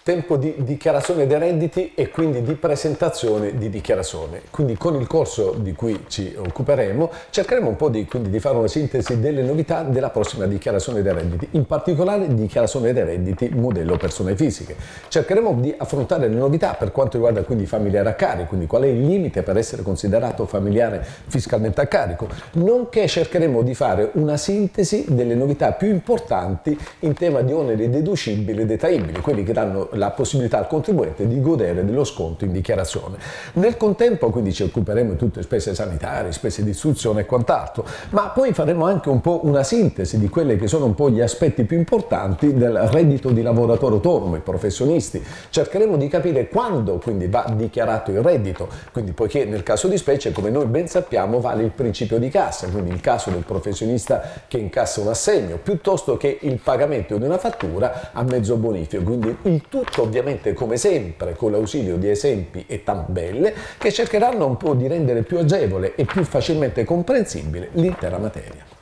tempo di dichiarazione dei redditi e quindi di presentazione di dichiarazione. Quindi con il corso di cui ci occuperemo cercheremo un po' di fare una sintesi delle novità della prossima dichiarazione dei redditi, in particolare dichiarazione dei redditi modello persone fisiche. Cercheremo di affrontare le novità per quanto riguarda quindi familiare a carico, quindi qual è il limite per essere considerato familiare fiscalmente a carico, nonché cercheremo di fare una sintesi delle novità più importanti in tema di oneri deducibili e detraibili, quelli che danno la possibilità al contribuente di godere dello sconto in dichiarazione. Nel contempo quindi ci occuperemo di tutte le spese sanitarie, spese di istruzione e quant'altro, ma poi faremo anche un po' una sintesi di quelli che sono un po' gli aspetti più importanti del reddito di lavoratore autonomo, i professionisti. Cercheremo di capire quando quindi va dichiarato il reddito, quindi poiché nel caso di specie, come noi ben sappiamo, vale il principio di cassa, quindi il caso del professionista che incassa un assegno, piuttosto che il pagamento di una fattura a mezzo bonifico, quindi il tutto ovviamente come sempre con l'ausilio di esempi e tabelle che cercheranno un po' di rendere più agevole e più facilmente comprensibile l'intera materia.